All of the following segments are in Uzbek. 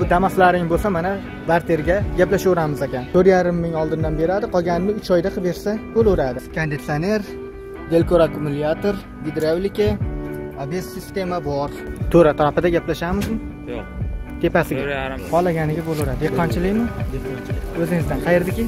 bu damaslaring bo'lsa mana barterga gaplashaveramiz ekan. 4,5 ming oldindan beradi, qolganini 3 oyda qilib bersa bo'laveradi. Konditsioner, Delcor akkumulyator, gidravlika, ABS sistema bor. To'ra tarafida gaplashamizmi? Yo'q. Tepasiga. Xohlaganiga bo'laveradi. Dehqonchilikmi? O'zingizdan qayerdiki?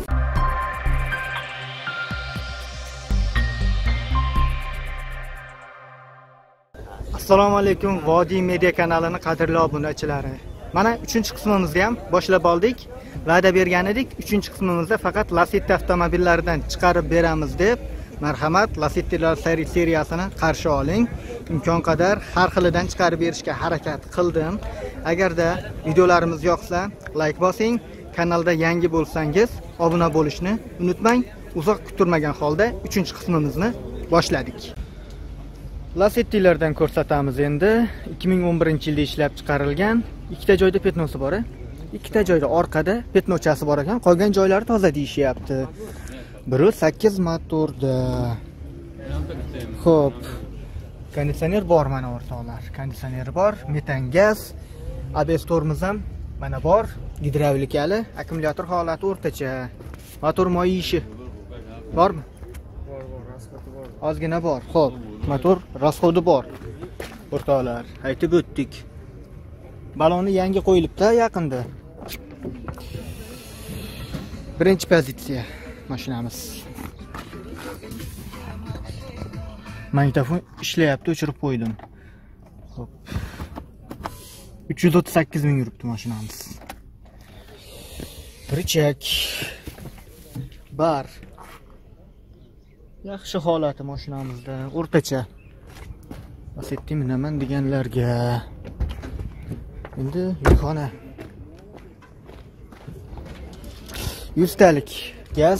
Assalomu alaykum, Vodiy Media kanalining qadrli obunachilari. Mana 3-qismimizni ham boshlab oldik. Va'da bergan edik, 3-qismimizda faqat Lacetti avtomobillaridan chiqarib beramiz deb, marhamat, Lacettilar seriyasini qarshi oling. Imkon qadar har xilidan chiqarib berishga harakat qildim. Agarda videolarimiz yoqsa, like bosing, kanalda yangi bo'lsangiz, obuna bo'lishni unutmang. Uzoq kutilmagan holda 3-qismimizni boshladik. Lacettilardan ko'rsatamiz endi. 2011-yilda ishlab chiqarilgan. Ikkita joyda petnosi bor. Ikkita joyda orqada petnochasi bor ekan. Qolgan joylari toza deyishyapti. 1.8 motorda. Xo'p. Konditsioner bor mana o'rtoqlar. Konditsioner bor, metan gaz, ABS tormoz ham mana bor, gidravlikali, akkumulyator holati o'rtacha. Motor moyishi bormi? Bor, rasxodi bor. Ozgina bor. Xo'p, motor rasxodi bor. O'rtoqlar, aytib o'tdik. Baloni yangi qo'yilibdi yaqinda. Birinchi pozitsiya mashinamiz. Magnitofon ishlayapti, o'chirib qo'ydim. Xo'p. 338 ming yuribdi mashinamiz. Birchak. Bar. Yaxshi holati mashinamizda, o'rtacha. Lacetti minaman deganlarga. Endi yukxona. 100 talik gaz.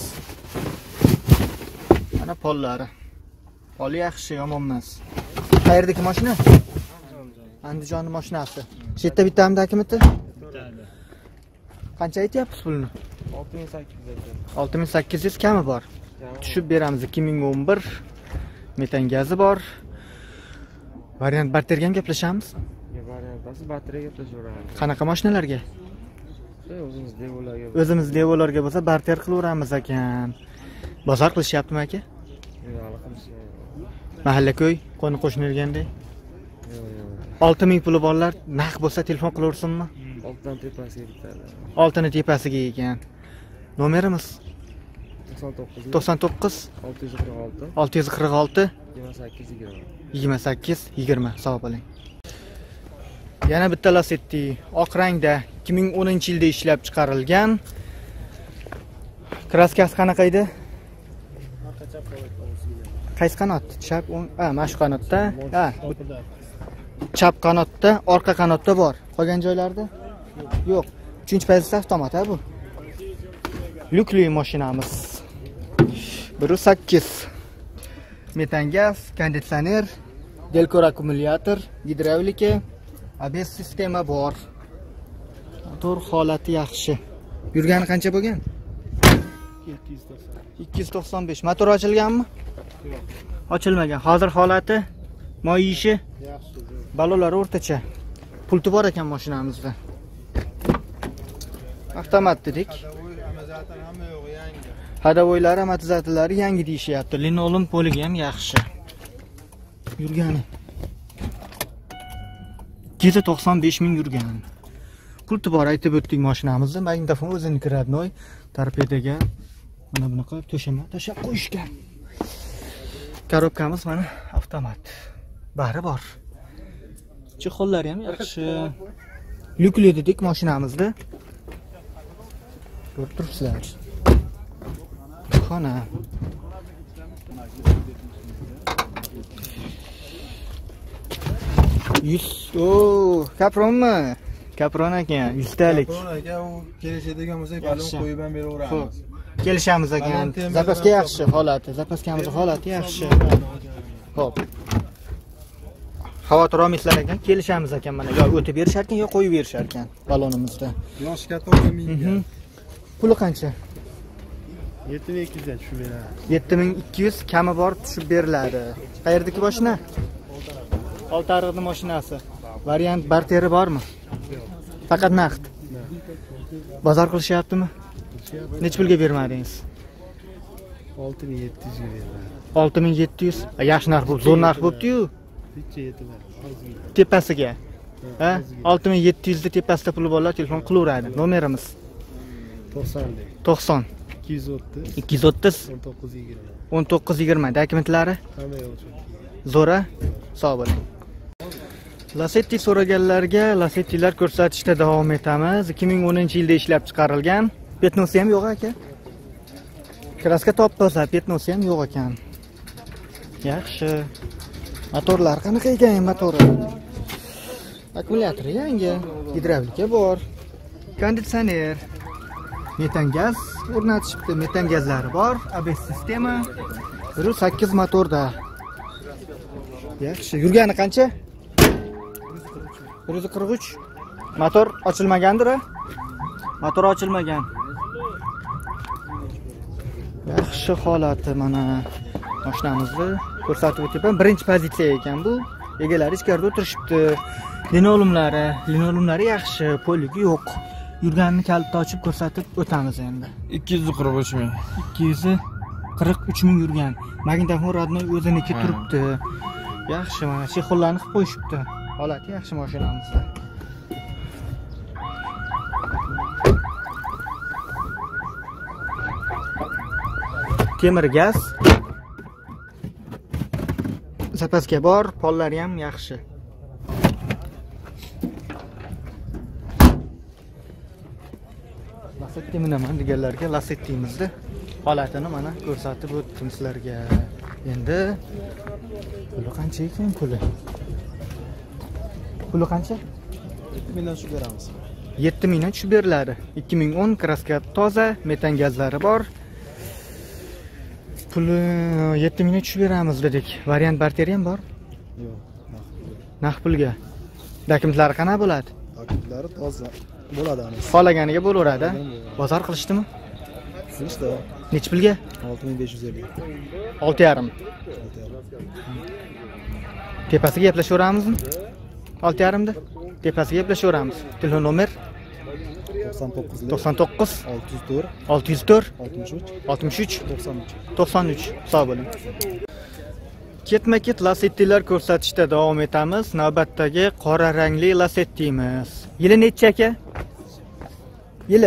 Mana pollari. Poli yaxshi, yomon emas. Qayerdagi mashina? Andijon mashinasi. Shu yerda bittamidakimiti? Bittami. Qancha aytyapsiz pulni? 6800. 6800 kami bor. Tushib beramiz. 2011 metan gazi bor. Variant barterga ham gaplashamiz. Variantasi barterga gaplashaveramiz. Qanaqa mashinalarga? O'zimiz devolarga. O'zimiz devolarga bo'lsa barter qilaveramiz ekan. Bozor qilishyaptimi aka? Yo'q, hali qilishmayapti. Mahalla-ko'y, qo'ni-qo'shni deganday. Yo'q. 6000 puli borlar naq bo'lsa telefon qilaversinmi? Oltdan tepasiga bitadi. Oltini tepasiga ekan. Nomerimiz 99 99 646 646 28 20. 28 20. Sog' bo'ling. Yana bitta Lacetti oq rangda 2010-yilda ishlab chiqarilgan. Kraskasi qanaqa edi? Qaysi qanot? Chap, mana shu qanotda. Chap qanotda, orqa qanotda bor. Qolgan joylarda? Yo'q. 3-pozitsiya avtomat bu. Lyukli mashinamiz. 1.8 metan gaz, konditsioner, Delcor akkumulyator, gidravlika, ABS sistema bor. Motor holati yaxshi. Yurgani qancha bo'lgan? 295. Motor ochilganmi? Yo'q. Ochilmagan. Hozir holati, moyishi Yaxshi. balonlari o'rtacha. Pulti bor ekan mashinamizda. Avtomat dedik. Hadavoylari, amortizatorlari yangi deyishyapti. Linoleum poligi ham yaxshi. Yurgani 295 ming yurgan. Pulti bor aytib o'tdik mashinamizda. Magnitofon o'ziniki radnoy. Torpedaga mana bunaqa to'shama tashab qo'yishgan. Korobkamiz mana avtomat. Bari bor. Chexollari ham yaxshi. Lyukli dedik mashinamizda. Ko'rib turibsizlar. Xona. Kapronmi? Kapron ekan, 100 talik. Kapron aka, u kelishadigan bo'lsak, balon qo'yib ham beraveramiz. Kelishamiz ekan. Zapaska yaxshi holati, zapaskamiz holati yaxshi. Xo'p. Xavotir olmaysizlar ekan, kelishamiz ekan mana. Yo o'tib berishar ekan, yo qo'yib berishar ekan balonimizda. Yosh katta o'g'limga. Puli qancha? 7200 dan tushib beradi. 7200 kami bor tushib beriladi. Qayerdagi mashina? Oltiariqning mashinasi. Variant barteri bormi? Faqat naqd. Bozor qilishyaptimi? Necha pulga bermadingiz? 6700 ga berdim. 6700. Yaxshi narx bo'ldi, zo'r narx bo'pti-yu. Necha yetilar? Tepasiga. Ha? 6700 da tepasida puli borlar telefon qilaveradi. Nomerimiz 90 230 230 230 1920. 1920. Dokumentlari Hamma yo'q. zo'ra. Sog' bo'ling. Lacetti so'raganlarga Lacettilar ko'rsatishda davom etamiz. 2010-yilda ishlab chiqarilgan. Petnosi ham yo'q aka. Kraska top-toza, petnosi ham yo'q ekan. Yaxshi. Motorlar qanaqa ekan motori? Akkumulyatori yangi, gidravlika bor. Konditsioner. Metan gaz o'rnatishibdi, metan gazlari bor, ABS sistema. 1.8 motorda. Yaxshi. Yurgani qancha? 143. Motor ochilmagandir? Motor ochilmagan. Yaxshi holati mana mashinamizni ko'rsatib o'tyapman. Birinchi pozitsiya ekan bu. Egalari ichkarida o'tirishibdi. Linolumlari yaxshi, poligi yo'q. Yurganini kalitni ochib ko'rsatib o'tamiz endi. 243 ming. 243 ming yurgan. Magnitofon rodnoy o'ziniki turibdi. Yaxshi, mana chexollarni qilib qo'yishibdi. Holati yaxshi mashinamizda. Temir gaz. Zapaska bor, pollari ham yaxshi. Lacetti minaman deganlarga Lacetti'mizni holatini mana ko'rsatib o'tdim sizlarga. Endi puli qancha ekan puli? Puli qancha? 7 mingdan tushib beramiz. 7 mingdan tushib beriladi. 2010 kraska toza, metan gazlari bor. Puli 7 mingdan tushib beramiz dedik. Variant barteri ham bor? Yo'q. Naqd pulga. Dokumentlari qanaqa bo'ladi? Dokumentlari toza bo'ladi ana. Xohlaganiga bo'laveradi. Bozor qilishdimi? Qilishdi. Nech pulga? 6550. 6,5. Tepasiga gaplashaveramizmi? 6,5 da. Tepasiga gaplashaveramiz. Telefon nomer 99 604 63 63 93. 93. Sog' bo'ling. Ketma-ket Lacettilar ko'rsatishda davom etamiz. Navbatdagi qora rangli Lacetti'miz. Yili necha aka? Yili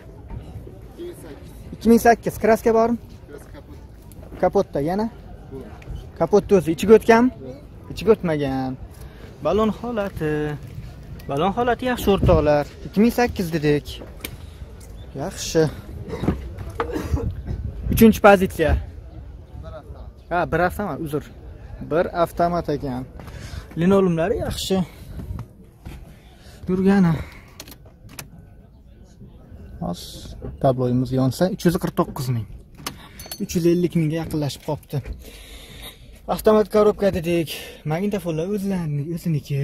2008. Kraska bormi? Kapotda yana? Kapotda o'zi ichiga o'tganmi? Ichiga o'tmagan. Balon holati yaxshi o'rtoqlar. 2008 dedik. Yaxshi. 3-pozitsiya. Ha, bir avtomat, uzr. Bir avtomat ekan. Linolumlari yaxshi. Yurgani. Hos, tabloyimiz yonsa 349 ming. 350 mingga yaqinlashib qopti. Avtomat korobka dedik. Magnitofonlar o'ziniki.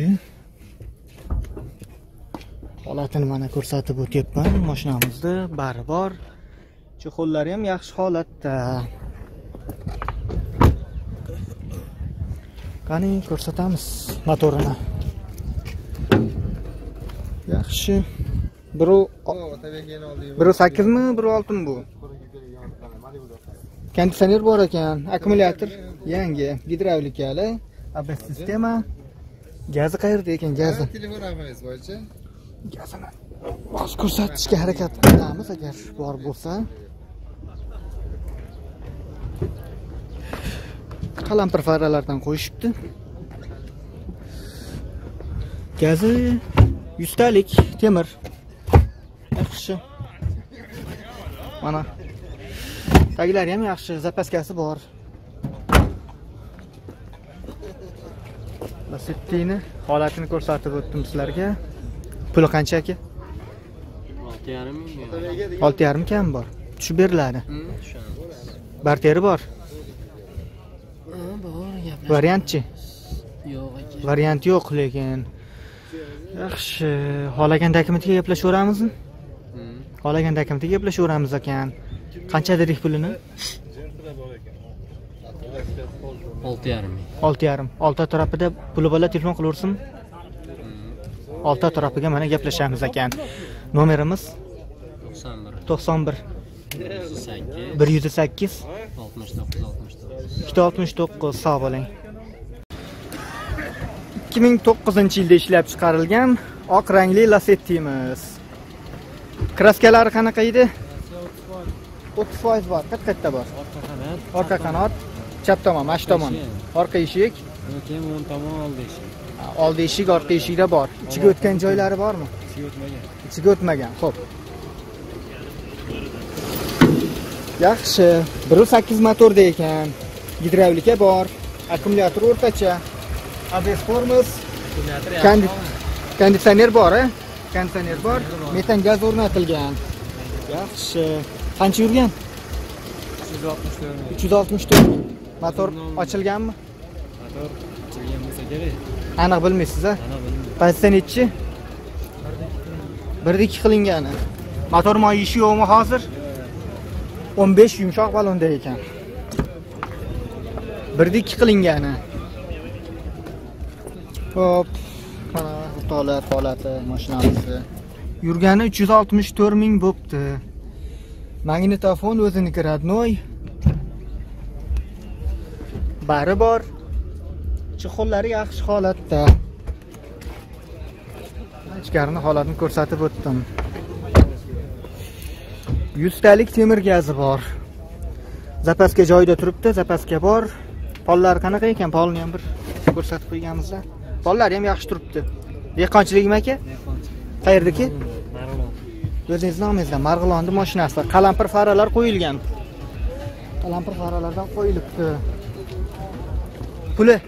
Holatini mana ko'rsatib o'tyapman. Mashinamizda bari bor. Chexollari ham yaxshi holatda. Qani ko'rsatamiz motorini. Yaxshi. 1.8 mi, 1.6 mi bu? Konditsioner bor ekan, akkumulyator yangi, gidravlikali, ABS sistema. Gazi qayerda ekan, gazi? Telefon raqamingiz bo'yicha? Gazini hozir ko'rsatishga harakat qilamiz agar bor bo'lsa. Qalampir faralardan qo'yishibdi. Gazi 100 talik temir. Yaxshi. Mana taglari ham yaxshi, zapaskasi bor. Lacetti'ni holatini ko'rsatib o'tdim sizlarga. Puli qancha aka? 6,5 ming. 6,5 kam bor. Tushib beriladi. Barteri bor. Variantchi? Yo'q aka. Variant yo'q lekin. Yaxshi. Xohlagan dokumentga gaplashaveramizmi? Xohlagan dokumentga gaplashaveramiz ekan. Qancha dedik pulini? 6,5 ming. 6,5. Olti tarafida puli bola telefon qilaversin. Olti tarafiga mana gaplashamiz ekan. Nomerimiz 91 91 108 269 sog' bo'ling. 2009-yilda ishlab chiqarilgan oq rangli Lacetti'miz. Kraskalari qanaqa edi? 30% bor. Qayerda bor? Orqa qanot, chap tomon, mash tomon, orqa eshik, keyin o'ng tomon oldi eshik. oldi eshik, orqa eshikda bor. Ichiga o'tgan joylari bormi? Ichiga o'tmagan. Xo'p. Yaxshi. 1.8 motorda ekan. Gidravlika bor, akkumulyator o'rtacha. ABS formuz, konditsioner bor, konditsioner bor, metan gaz o'rnatilgan. Yaxshi. Qancha yurgan? 364. Motor ochilganmi? Motor ochilgan bo'lsa kerak. Aniq bilmaysiz-a? Pozitsiya nechi? 1-2 qilingani. Motor moyishi yo'qmi hozir? 15 yumshoq balonda ekan. 1-2 qilingani. Hop. Mana holati mashinamizni. Yurgani 364 ming bo'pti. Magnitofon o'ziniki radnoy. Bari bor. Chexollari yaxshi holatda. Ichkarini holatini ko'rsatib o'tdim. 100 talik temir gazi bor. Zapaska joyida turibdi, zapaska bor. Pollari qanaqa ekan? Polni ham bir ko'rsatib qo'yganmiz-da. Pollari ham yaxshi turibdi. Dehqonchilikmi aka? Qayerdaki? O'zingiz nomingizdan Marg'ilonda mashinasi. Qalampir faralar qo'yilgan. Qalampir faralardan qo'yilibdi. Puli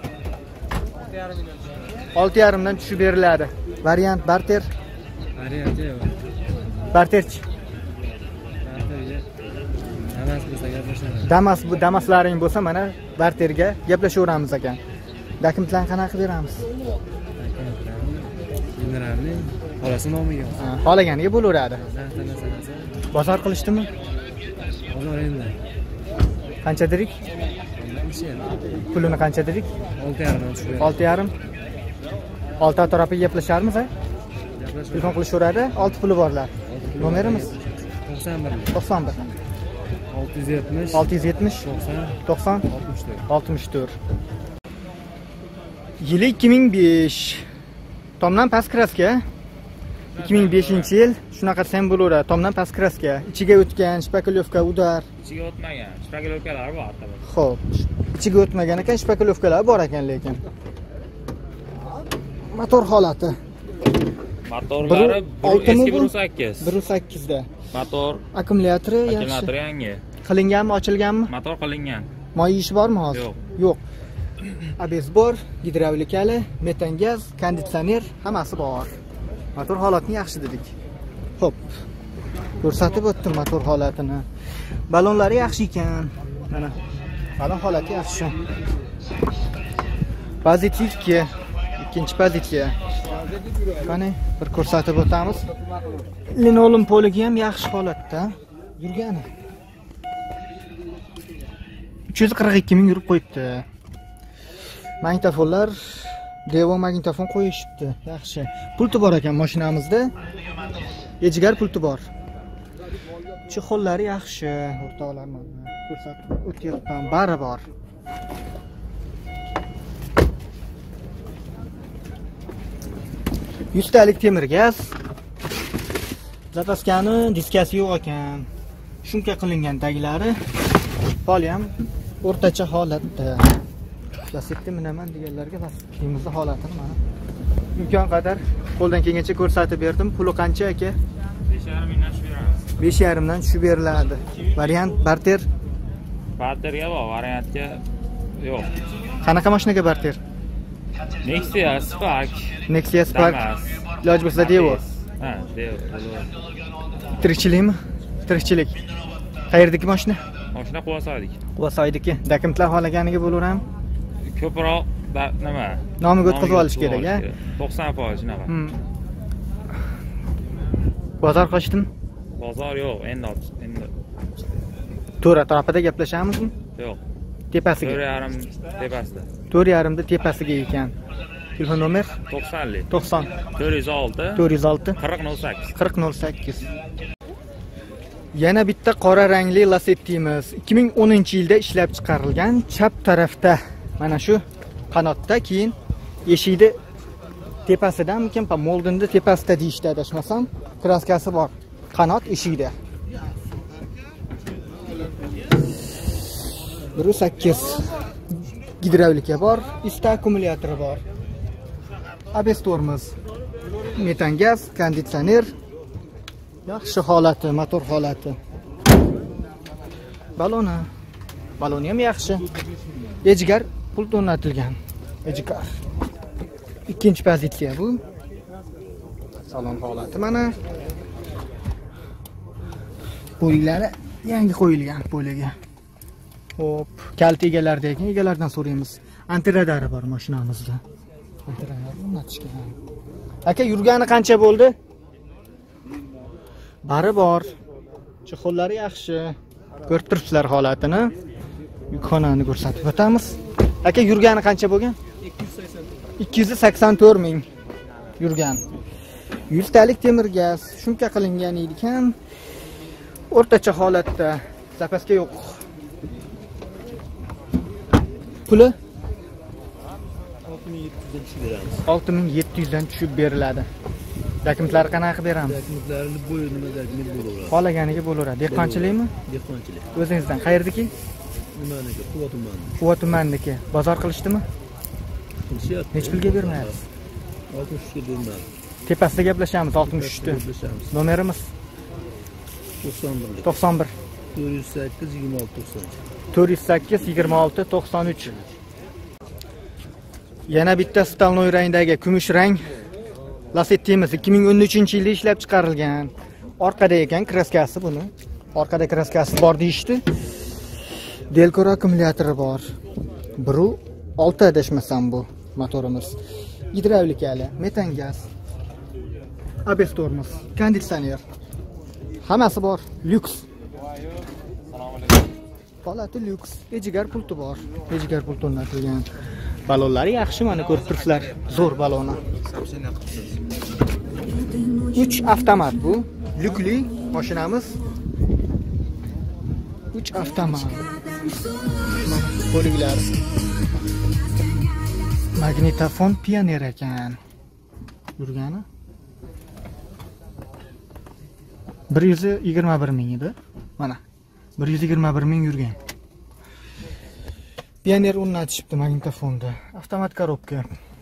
6,5 dan tushib beriladi. Variant barter. Variantchi yo'q. Barterchi. Damas bo'lsa gaplashamiz. Damaslaring bo'lsa mana barterga gaplashaveramiz ekan. Dokumentlarni qanaqa beramiz? Generalni xolasi nomiga. Xolaganiga bo'laveradi. Bozor qilishdimi? Bozor endi. Qancha dedik? Pulini qancha dedik? 6,5. 6,5. 6 atrofiga gaplasharmiz, ha? Telefon qilishaveradi, 6 puli borlar. Nomerimiz 91 91 670 670 90 64. Yili 2005. Tomdan past kraska. 2005-yil shunaqa desam bo'laveradi. Tomdan past kraska. Ichiga o'tgan shpakilovka udar. Ichiga o'tmagan shpakilovkalar bor tabii. Xo'p. Ichiga o'tmagan ekan, shpakilovkalar bor ekan lekin. Motor holati. Motorlari 1.8. 1.8 da. Motor, Akkumulyatori yaxshi. akkumulyator yangi. Qilinganmi, ochilganmi? Motor qilingan. Moy ishi bormi hozir? Yo'q. Yo'q. ABS bor, gidravlikali, metan gaz, konditsioner hammasi bor. Motor holatini yaxshi dedik. Xo'p. Ko'rsatib o'tdim motor holatini. Balonlari yaxshi ekan. Mana balon holati yaxshi. Pozitivki, ikkinchi pozitsiya. Qani bir ko'rsatib o'tamiz. Linoleum poligi ham yaxshi holatda. Yurgani. 342 ming yurib qo'yibdi. Magnitofonlar Devo magnitofon qo'yishibdi. Yaxshi. Pulti bor ekan mashinamizda. Ejgar pulti bor. Chexollari yaxshi. O'rtoqlarni ko'rsatib o'tyapman. Bari bor. Yuztalik temir gaz. Zapaskani diskasi yo'q ekan. Shunga qilingan taglari. Pol ham o'rtacha holatda. Lasetda minaman deganlarga Lasetimizni holatini mana imkon qadar qo'ldan kelgancha ko'rsatib berdim. Puli qancha aka? 5,5 mingdan tushib beramiz. 5,5 dan tushib beriladi. Variant barter. Barterga bor, variantga yo'q. Qanaqa mashinaga barter? Nexia Spark. Nexia Spark. Damas. Iloj bo'lsa Devo. Ha, Devo. Tirikchilikmi? Tirikchilik. Qayerdagi mashina? Mashina Quvasoydiki. Quvasoydiki. Dokumentlar xohlaganiga bo'laverami? Ko'proq nima? Nomiga o'tkazib olish kerak, a? 90% shunaqa. Bozor qochdimi? Bozor yo'q, endi. To'ra atrofida gaplashamizmi? Yo'q. Tepasiga. 4,5 tepasida. 4,5 da tepasiga ekan. Telefon nomer 90 90 406 406 4008. 4008. Yana bitta qora rangli Lacetti'miz. 2010-yilda ishlab chiqarilgan. Chap tarafda mana shu qanotda, keyin eshikni tepasidanmikin, moldinni tepasida deyishdi adashmasam, kraskasi bor. Qanot eshikda. 1.8 gidravlika bor, ista akkumulyatori bor. ABS tormoz, metan gaz, konditsioner, yaxshi holati, motor holati. Baloni ham yaxshi. Ejgar pult o'rnatilgan. Ejgar. Ikkinchi pozitsiya bu. Salon holati mana. Bo'ylari yangi qo'yilgan bo'liga. Hop, kalt egalardagi egalardan so'raymiz. Antiradari bor mashinamizda. Antiradar o'rnatishgan. Aka, yurgani qancha bo'ldi? Bari bor. Chexollari yaxshi. Ko'rib turibsizlar holatini. Yukxonani ko'rsatib o'tamiz. Aka, yurgani qancha bo'lgan? 284 ming yurgan. 100 talik temir gaz, shumka qilingan ekan. O'rtacha holatda, zapaska yo'q. Puli 6700 dan tushib beriladi. Dokumentlar qanaqa qilib beramiz? Dokumentlarni bo'laveradi. Xohlaganiga bo'laveradi. Dehqonchilikmi? Dehqonchilik. O'zingizdan qayerdiki? Nimaniki? Quva tumani. Quva tumaniki. Bozor qilishdimi? Qilishyapti. Nech pulga bermayapsiz? 63 ga bermadi. Tepasida gaplashamiz 63 ta. Nomerimiz 91. 91 408 26 93. 408 26 93. Yana bitta stalnoy rangdagi kumush rang Lacetti'miz 2013-yilda ishlab chiqarilgan. Orqada ekan kraskasi buni. Orqada kraskasi bor deyishdi. Delcor akkumulyatori bor. 1.6 adashmasam bu motorimiz. Gidravlikali, metan gaz. ABS tormoz, konditsioner. Hammasi bor, lyuks. Holati lyuks. Ejgar pulti bor. Ejgar pulti o'rnatilgan. Balonlari yaxshi, mana ko'rib turibsizlar. Zo'r baloni. 3 avtomat bu. Lyukli mashinamiz. 3 avtomat. Bo'liglar. Magnitofon Pioneer ekan. Yurgani 121 ming edi. Mana 121 ming yurgan. Pioneer o'rnatishibdi magnitofonda. Avtomat korobka.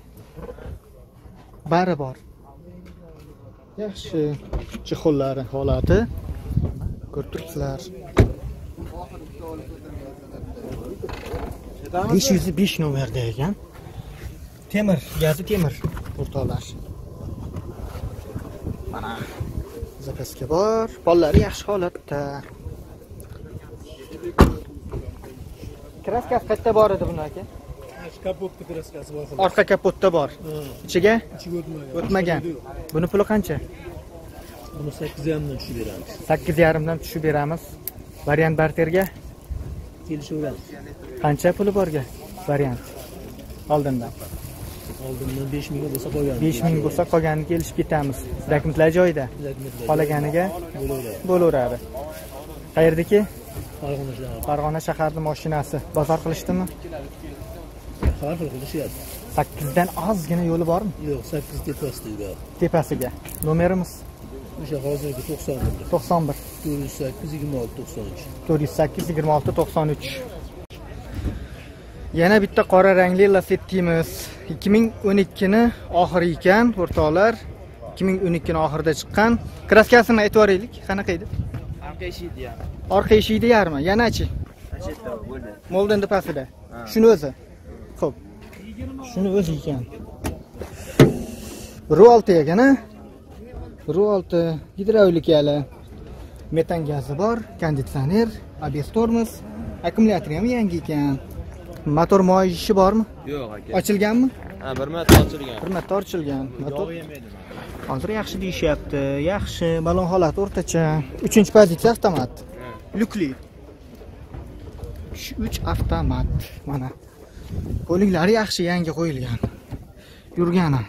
Bari bor. Yaxshi chexollari holati. Ko'rib turibsizlar. 505 nomerda ekan. Temir, gazi temir o'rtoqlar. Mana zapaska bor, pollari yaxshi holatda. Kraskasi qayerda bor edi buni aka? Kapotda kraskasi bor. Orqa kapotda bor. Ichiga o'tmagan. Buni puli qancha? Buni 8.5 dan tushib beramiz. 8.5 dan tushib beramiz. Variant barterga Kelishaveramiz. qancha puli borga? Variant. Oldindan 5 ming bo'lsa qolgan. 5 ming bo'lsa qolganini kelishib ketamiz. Dokumentlar joyida. Qolaganiga bo'laveradi. Qayerdiki? Farg'ona shaharning mashinasi. Bozor qilishdimi? Har xil qilishyapti. 8 dan ozgina yo'li bormi? Yo'q, 8 tepasida. Tepasiga. Nomerimiz O'sha hozirgi 91. 91 408 26 93. 408 26 93. Yana bitta qora rangli Lacetti'miz. 2012 ni oxiri ekan, o'rtoqlar. 2012 ni oxirida chiqqan. Kraskasini aytib o'raylik. Qanaqa edi? Orqa eshikda yarmi. Orqa eshikda yarmi. Yanachi? Bo'ldi. Moldin pasida. Shuni o'zi. Xo'p. Shuni o'zi ekan. 1.6 ekan, a? 1.6 gidravlikali. Metan gazi bor, konditsioner, ABS tormoz, akkumulyatori ham yangi ekan. Motor moyishi bormi? Yo'q aka. Ochilganmi? Ha, bir marta ochilgan. Bir marta ochilgan. Motor hozir yaxshi deyishyapti. Yaxshi, balon holati o'rtacha. 3-pozitsiya avtomat. Lyukli. 3 avtomat. Mana. Bo'liklari yaxshi, yangi qo'yilgan. Yurgani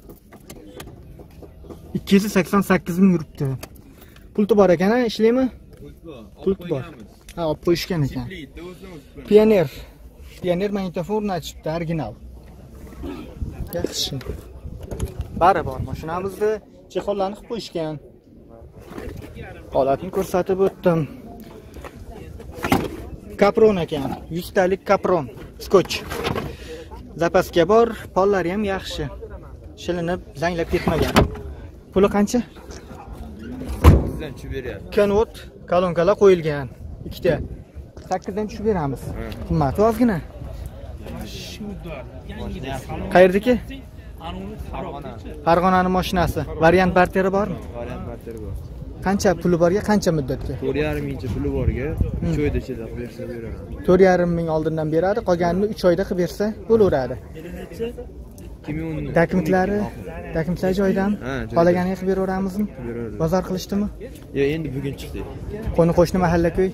288 ming yuribdi. Pulti bor ekan, ishlaymi? Pult bor. Ha, olib qo'yishgan ekan. Pioner. Pioner magnitofon o'rnatishibdi, original. Yaxshi. Bari bor mashinamizni chexollarni qilib qo'yishgan. Holatini ko'rsatib o'tdim. Kapron ekan, 100 talik kapron, skotch. Zapaska bor, pollari ham yaxshi. Shilinib, zanglab ketmagan. Puli qancha? Bizdan tushib beryapti. Kanot, kolonkalar qo'yilgan. Ikkita. 8 dan tushib beramiz. Qimmat ozgina. Qayerdaki? Farg'onaning mashinasi. Variant barteri bormi? Variant barteri bor. Qancha puli borga, qancha muddatga? 4,5 ming puli borga 3 oyda ichida qilib bersa beraman. 4,5 ming oldindan beradi, qolganini 3 oyda qilib bersa bo'laveradi. Dokumentlar joyidan qolaganiga qilib beraveramizmi? Bozor qilishdimi? Yo'q, endi bugun chiqdi. Qo'ni-qo'shni mahalla-ko'y.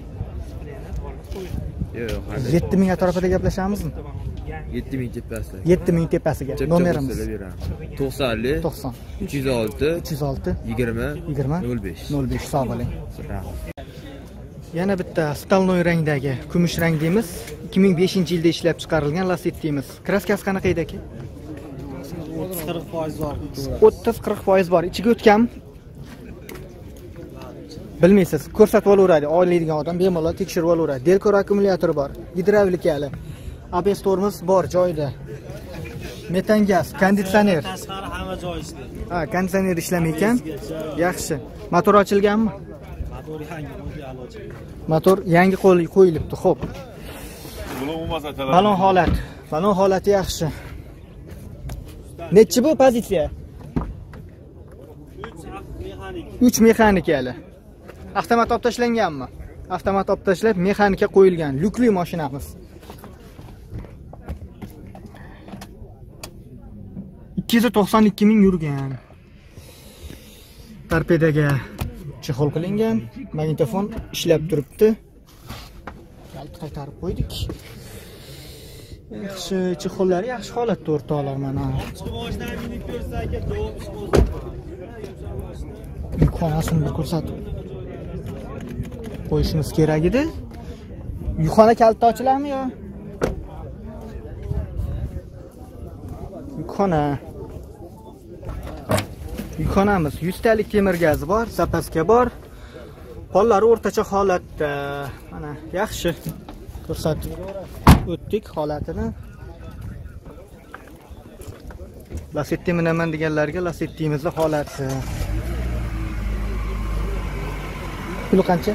Yo'q, hali 7 ming atrofida gaplashamizmi? 7 ming tepasida. 7 ming tepasiga. Nomerimiz 90 90 306 306 20 20 05. 05. Sog' bo'ling. Yana bitta stolnoy rangdagi, kumush rang deymiz. 2005-yilda ishlab chiqarilgan Lacetti-miz. Kraskasi qanaqa edi aka? 30-40% bor. 30-40% bor. Ichiga o'tgan. Bilmaysiz, ko'rsatib olaveradi. Oladigan odam bemalol tekshirib olaveradi. Delkor akkumulyatori bor. Gidravlikali. ABS tormoz bor joyida. Metan gaz, konditsioner. Tashqari hamma joy ishlaydi. Ha, konditsioner ishlamay-ekan. Yaxshi. Motor ochilganmi? Motor yangi qo'yilgan. Motor yangi qo'yilibdi. Xo'p. Balon holat. Balon holati yaxshi. Nechi bu pozitsiya? 3 mexanikali. Avtomat olib tashlanganmi? Avtomat olib tashlab, mexanika qo'yilgan. Lyukli mashinamiz. 292 ming yurgan. Torpedaga chexol qilingan, magnitofon ishlab turibdi. Kalit qaytarib qo'ydik. Yaxshi, chexollari yaxshi holatda o'rtoqlar mana. Chiqmoshdan minib ko'rsak, javob ish Yukxonasini bir ko'rsatib qo'yishimiz kerak edi. Yukxona kaliti ochiladimi yo? Yukxonamiz 100 talik temir gazi bor, zapaska bor. Pollari o'rtacha holatda. Mana yaxshi. Ko'rsatib o'tdik holatini. Lacetti minaman deganlarga Lacetti'mizning holati. Puli qancha?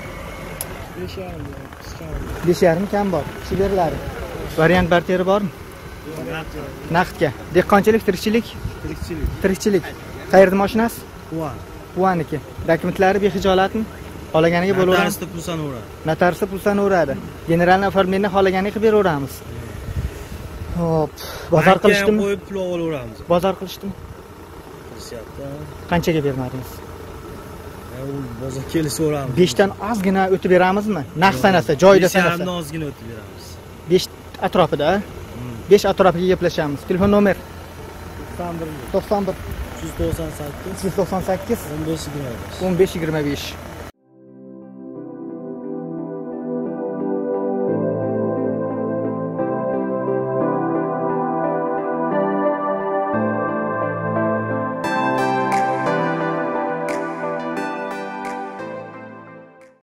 5,5 kam bor. Shu beriladi. Variant barteri bormi? Naqdga. Dehqonchilik, tirikchilik? Tirikchilik. Qayerda mashinasi? Uaniki. Dokumentlari bexijolatmi? Xolaganiga bo'laveradi. Notariusda pulsan uradi. Notariusda pulsan uradi. Generalni oformlenni xolaganiga qilib beraveramiz. Hop, bozor qilishdimi? Qo'yib pul olaveramiz. Bozor qilishdimi? Qilishyapti. Qanchaga bermadingiz? Bozor kelishaveramiz. 5 dan ozgina o'tib beramizmi? Narx sanasa, joyida sanasa. 5,5 dan ozgina o'tib beramiz. 5 atrofida, 5 atrofiga gaplashamiz. Telefon nomer 91 398 398 15 25. 15 25.